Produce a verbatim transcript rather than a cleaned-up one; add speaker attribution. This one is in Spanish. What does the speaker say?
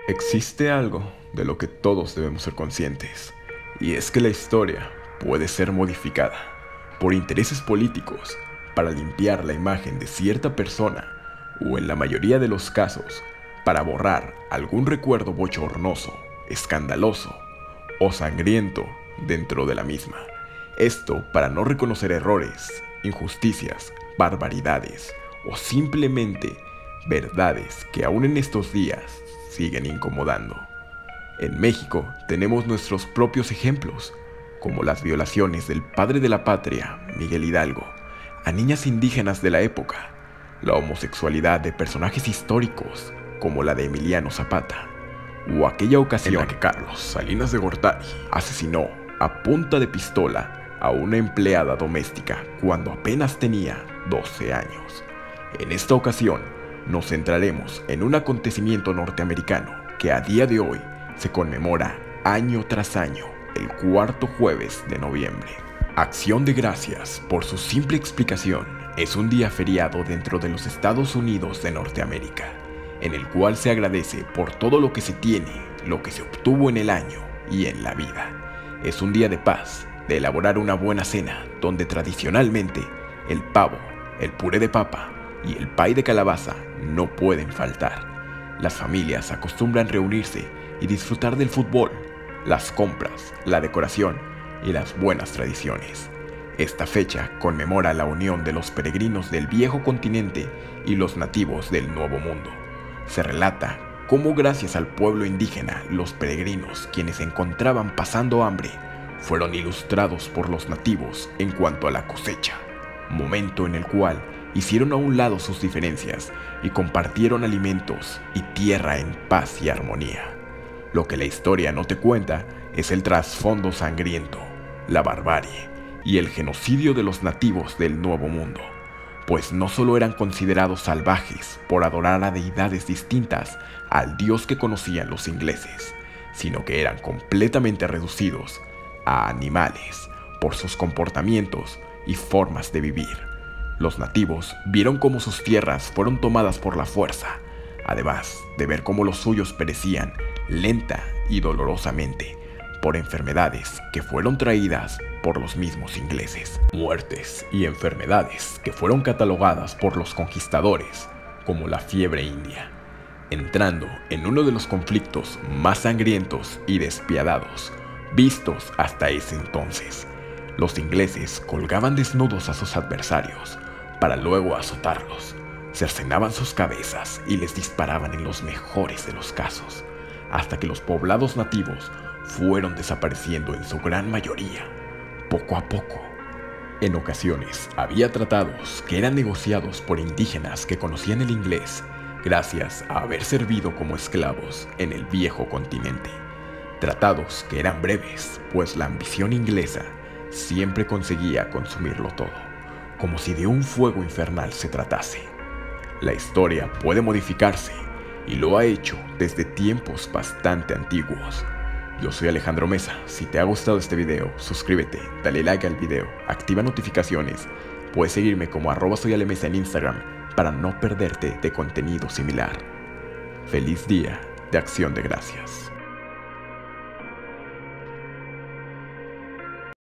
Speaker 1: Existe algo de lo que todos debemos ser conscientes, y es que la historia puede ser modificada por intereses políticos para limpiar la imagen de cierta persona o, en la mayoría de los casos, para borrar algún recuerdo bochornoso, escandaloso o sangriento dentro de la misma. Esto para no reconocer errores, injusticias, barbaridades o simplemente verdades que aún en estos días siguen incomodando. En México tenemos nuestros propios ejemplos, como las violaciones del padre de la patria, Miguel Hidalgo, a niñas indígenas de la época, la homosexualidad de personajes históricos, como la de Emiliano Zapata, o aquella ocasión en la que Carlos Salinas de Gortari asesinó a punta de pistola a una empleada doméstica cuando apenas tenía doce años. En esta ocasión nos centraremos en un acontecimiento norteamericano que a día de hoy se conmemora año tras año, el cuarto jueves de noviembre. Acción de Gracias, por su simple explicación, es un día feriado dentro de los Estados Unidos de Norteamérica, en el cual se agradece por todo lo que se tiene, lo que se obtuvo en el año y en la vida. Es un día de paz, de elaborar una buena cena, donde tradicionalmente el pavo, el puré de papa y el pay de calabaza no pueden faltar. Las familias acostumbran reunirse y disfrutar del fútbol, las compras, la decoración y las buenas tradiciones. Esta fecha conmemora la unión de los peregrinos del viejo continente y los nativos del Nuevo Mundo. Se relata cómo gracias al pueblo indígena, los peregrinos, quienes se encontraban pasando hambre, fueron ilustrados por los nativos en cuanto a la cosecha, momento en el cual hicieron a un lado sus diferencias y compartieron alimentos y tierra en paz y armonía. Lo que la historia no te cuenta es el trasfondo sangriento, la barbarie y el genocidio de los nativos del Nuevo Mundo, pues no solo eran considerados salvajes por adorar a deidades distintas al Dios que conocían los ingleses, sino que eran completamente reducidos a animales por sus comportamientos y formas de vivir. Los nativos vieron cómo sus tierras fueron tomadas por la fuerza, además de ver cómo los suyos perecían lenta y dolorosamente por enfermedades que fueron traídas por los mismos ingleses. Muertes y enfermedades que fueron catalogadas por los conquistadores como la fiebre india, entrando en uno de los conflictos más sangrientos y despiadados vistos hasta ese entonces. Los ingleses colgaban desnudos a sus adversarios para luego azotarlos, cercenaban sus cabezas y les disparaban en los mejores de los casos, hasta que los poblados nativos fueron desapareciendo en su gran mayoría, poco a poco. En ocasiones había tratados que eran negociados por indígenas que conocían el inglés gracias a haber servido como esclavos en el viejo continente. Tratados que eran breves, pues la ambición inglesa siempre conseguía consumirlo todo, como si de un fuego infernal se tratase. La historia puede modificarse y lo ha hecho desde tiempos bastante antiguos. Yo soy Alejandro Mesa. Si te ha gustado este video, suscríbete, dale like al video, activa notificaciones. Puedes seguirme como arroba soy alemesa en Instagram para no perderte de contenido similar. Feliz día de Acción de Gracias.